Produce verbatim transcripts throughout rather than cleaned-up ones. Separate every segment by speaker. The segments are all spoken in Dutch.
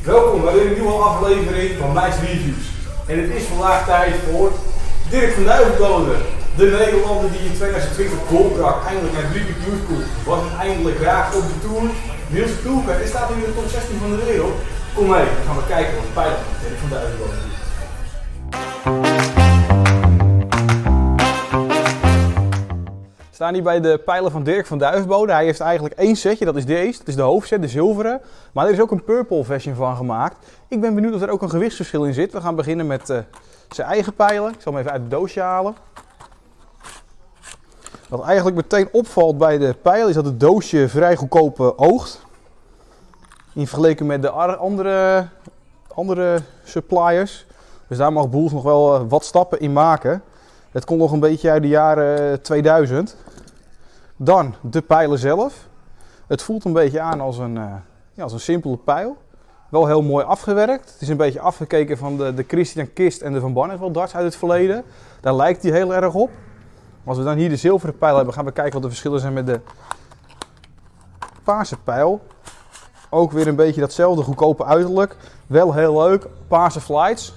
Speaker 1: Welkom bij een nieuwe aflevering van Mijns Reviews. En het is vandaag tijd voor Dirk van Duivenbode. De Nederlander die in tweeduizend twintig goal brak, eindelijk naar drie keer Q-School. Was het eindelijk raak op de Tour. Niels Toelke, hij staat nu in de top zestien van de wereld. Kom mee, dan gaan we kijken wat de pijlen van Dirk van Duivenbode doet. We staan hier bij de pijlen van Dirk van Duivenbode. Hij heeft eigenlijk één setje, dat is deze, dat is de hoofdset, de zilveren. Maar er is ook een purple version van gemaakt. Ik ben benieuwd of er ook een gewichtsverschil in zit. We gaan beginnen met uh, zijn eigen pijlen. Ik zal hem even uit het doosje halen. Wat eigenlijk meteen opvalt bij de pijl is dat het doosje vrij goedkoop uh, oogt. In vergelijking met de andere, andere suppliers. Dus daar mag Bulls nog wel uh, wat stappen in maken. Het komt nog een beetje uit de jaren tweeduizend. Dan de pijlen zelf. Het voelt een beetje aan als een, uh, ja, als een simpele pijl. Wel heel mooi afgewerkt. Het is een beetje afgekeken van de, de Christian Kist en de Van Barneveld darts uit het verleden. Daar lijkt hij heel erg op. Als we dan hier de zilveren pijl hebben, gaan we kijken wat de verschillen zijn met de paarse pijl. Ook weer een beetje datzelfde goedkope uiterlijk. Wel heel leuk. Paarse flights.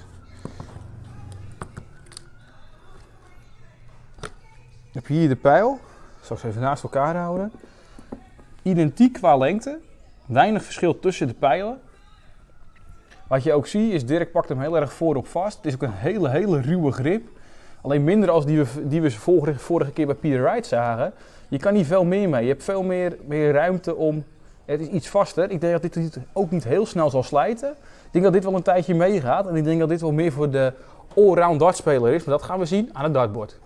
Speaker 1: Ik heb hier de pijl. Ik zal ze even naast elkaar houden. Identiek qua lengte. Weinig verschil tussen de pijlen. Wat je ook ziet is, Dirk pakt hem heel erg voorop vast. Het is ook een hele, hele ruwe grip. Alleen minder als die we, die we vorige, vorige keer bij Peter Wright zagen. Je kan niet veel meer mee. Je hebt veel meer, meer ruimte om... Het is iets vaster. Ik denk dat dit ook niet heel snel zal slijten. Ik denk dat dit wel een tijdje meegaat. En ik denk dat dit wel meer voor de allround dartspeler is. Maar dat gaan we zien aan het dartboard.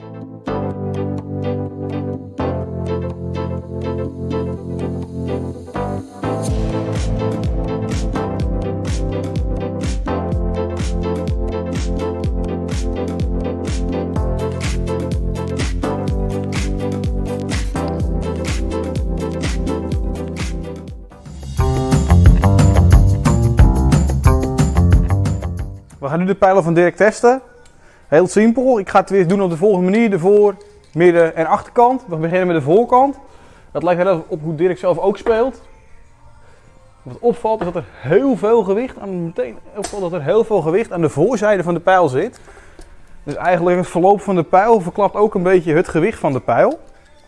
Speaker 1: We gaan nu de pijlen van Dirk testen. Heel simpel. Ik ga het weer doen op de volgende manier. De voor, midden en achterkant. We beginnen met de voorkant. Dat lijkt heel erg op hoe Dirk zelf ook speelt. Wat opvalt is dat er heel veel gewicht aan, meteen opvalt dat er heel veel gewicht aan de voorzijde van de pijl zit. Dus eigenlijk het verloop van de pijl verklapt ook een beetje het gewicht van de pijl.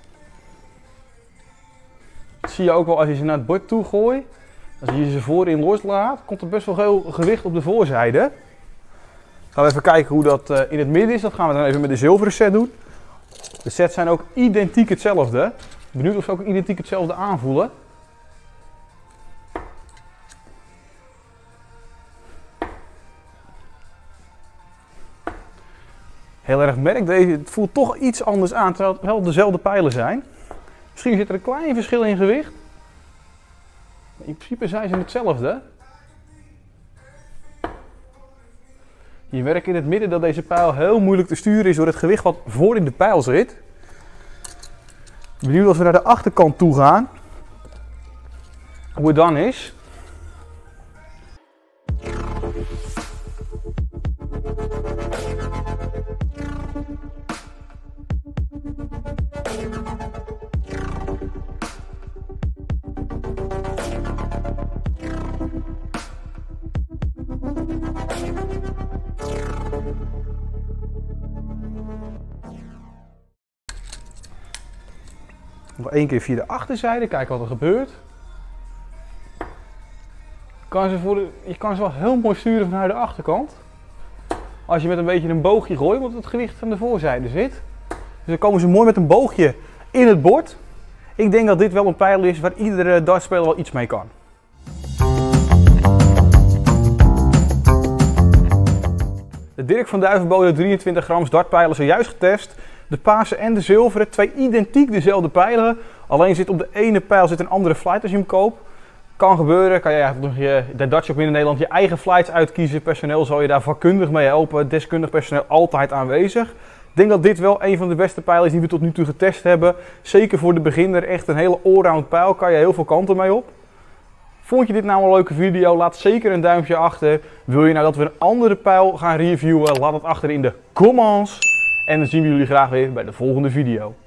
Speaker 1: Dat zie je ook wel als je ze naar het bord toe gooit. Als je ze voorin loslaat, komt er best wel veel gewicht op de voorzijde. Gaan we even kijken hoe dat uh, in het midden is. Dat gaan we dan even met de zilveren set doen. De sets zijn ook identiek hetzelfde. Benieuwd of ze ook identiek hetzelfde aanvoelen. Heel erg merk, deze, het voelt toch iets anders aan, terwijl het wel dezelfde pijlen zijn. Misschien zit er een klein verschil in gewicht. In principe zijn ze hetzelfde. Je merkt in het midden dat deze pijl heel moeilijk te sturen is door het gewicht wat voor in de pijl zit. Benieuwd als we naar de achterkant toe gaan, hoe het dan is. Nog één keer via de achterzijde, kijken wat er gebeurt. Kan ze voor de, je kan ze wel heel mooi sturen vanuit de achterkant. Als je met een beetje een boogje gooit, want het gewicht aan de voorzijde zit. Dus dan komen ze mooi met een boogje in het bord. Ik denk dat dit wel een pijl is waar iedere dartspeler wel iets mee kan. De Dirk van Duivenbode drieëntwintig gram dartpijlen zijn juist getest. De paarse en de zilveren, twee identiek dezelfde pijlen. Alleen zit op de ene pijl zit een andere flight als je hem koopt. Kan gebeuren, kan je eigenlijk nog je, de Darts Shop in Nederland je eigen flights uitkiezen. Personeel zal je daar vakkundig mee helpen. Deskundig personeel altijd aanwezig. Ik denk dat dit wel een van de beste pijlen is die we tot nu toe getest hebben. Zeker voor de beginner, echt een hele allround pijl. Kan je heel veel kanten mee op. Vond je dit nou een leuke video? Laat zeker een duimpje achter. Wil je nou dat we een andere pijl gaan reviewen? Laat het achter in de comments. En dan zien we jullie graag weer bij de volgende video.